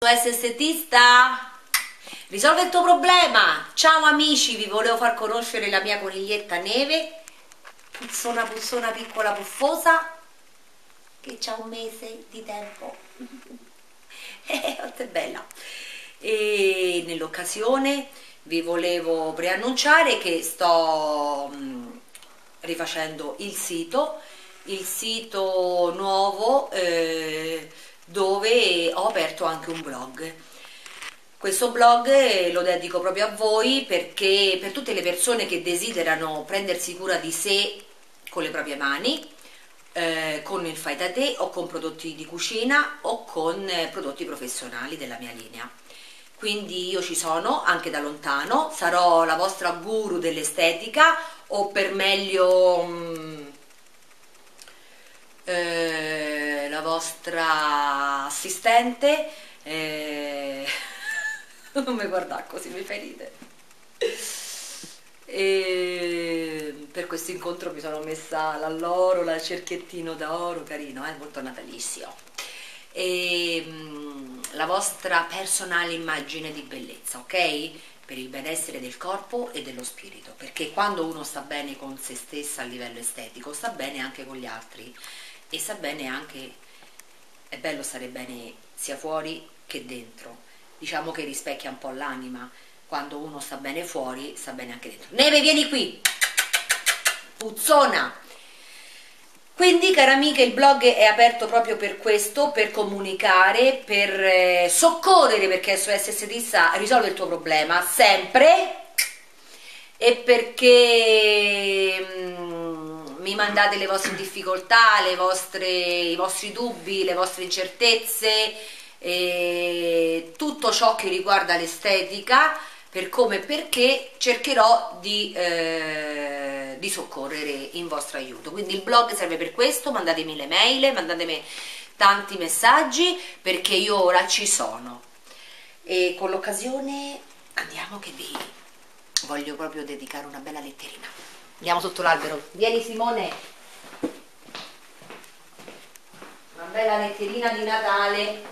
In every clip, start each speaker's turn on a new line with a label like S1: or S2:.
S1: Estetista, risolve il tuo problema. Ciao amici, vi volevo far conoscere la mia coniglietta Neve, puzzona puzzona piccola puffosa, che c'ha un mese di tempo. È bella. E nell'occasione vi volevo preannunciare che sto rifacendo il sito nuovo, dove ho aperto anche un blog. Questo blog lo dedico proprio a voi, perché per tutte le persone che desiderano prendersi cura di sé con le proprie mani, con il fai da te o con prodotti di cucina o con prodotti professionali della mia linea. Quindi io ci sono anche da lontano, sarò la vostra guru dell'estetica, o per meglio la vostra assistente. Non mi guardare così, mi fai ridere. Per questo incontro mi sono messa l'alloro, il cerchiettino d'oro, carino, molto natalizio. La vostra personale immagine di bellezza, ok? Per il benessere del corpo e dello spirito, perché quando uno sta bene con se stessa a livello estetico, sta bene anche con gli altri, e sta bene anche, è bello stare bene sia fuori che dentro, diciamo che rispecchia un po' l'anima. Quando uno sta bene fuori, sta bene anche dentro. Neve, vieni qui, puzzona. Quindi, care amiche, il blog è aperto proprio per questo, per comunicare, per soccorrere, perché SOS Estetista risolve il tuo problema sempre, e perché mi mandate le vostre difficoltà, i vostri dubbi, le vostre incertezze, tutto ciò che riguarda l'estetica, per come e perché cercherò di soccorrere in vostro aiuto. Quindi il blog serve per questo, mandatemi le mail, mandatemi tanti messaggi, perché io ora ci sono. E con l'occasione andiamo, che vi voglio proprio dedicare una bella letterina. Andiamo sotto l'albero, vieni Simone, una bella letterina di Natale,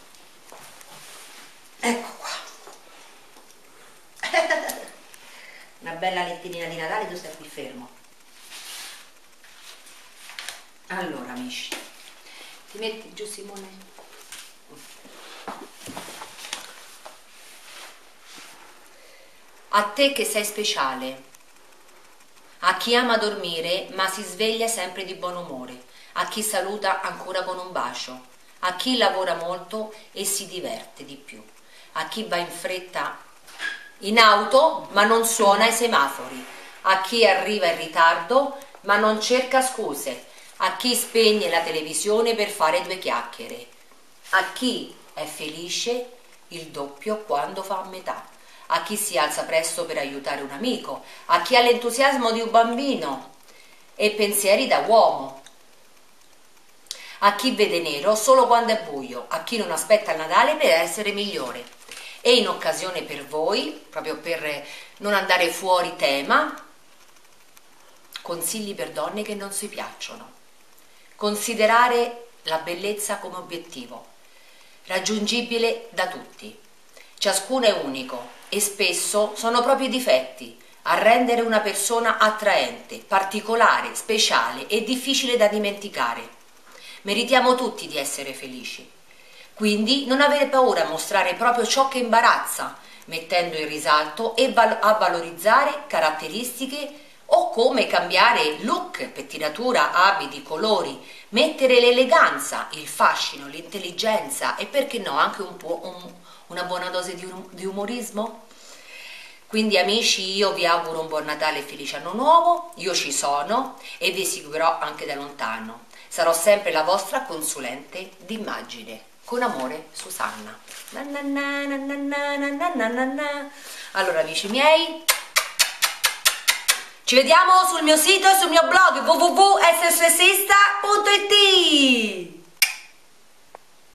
S1: ecco qua. Una bella letterina di Natale, tu stai qui fermo. Allora amici, ti metti giù Simone? A te che sei speciale, a chi ama dormire ma si sveglia sempre di buon umore, a chi saluta ancora con un bacio, a chi lavora molto e si diverte di più, a chi va in fretta in auto ma non suona i semafori, a chi arriva in ritardo ma non cerca scuse, a chi spegne la televisione per fare due chiacchiere, a chi è felice il doppio quando fa a metà, a chi si alza presto per aiutare un amico, a chi ha l'entusiasmo di un bambino e pensieri da uomo, a chi vede nero solo quando è buio, a chi non aspetta il Natale per essere migliore. E in occasione per voi, proprio per non andare fuori tema, consigli per donne che non si piacciono. Considerare la bellezza come obiettivo, raggiungibile da tutti. Ciascuno è unico e spesso sono proprio i difetti a rendere una persona attraente, particolare, speciale e difficile da dimenticare. Meritiamo tutti di essere felici. Quindi non avere paura a mostrare proprio ciò che imbarazza, mettendo in risalto e a valorizzare caratteristiche, o come cambiare look, pettinatura, abiti, colori, mettere l'eleganza, il fascino, l'intelligenza e perché no anche un po' una buona dose di umorismo. Quindi amici, io vi auguro un buon Natale e felice anno nuovo, io ci sono e vi seguirò anche da lontano. Sarò sempre la vostra consulente d'immagine. Con amore, Susanna. Allora amici miei, ci vediamo sul mio sito e sul mio blog www.ssessista.it.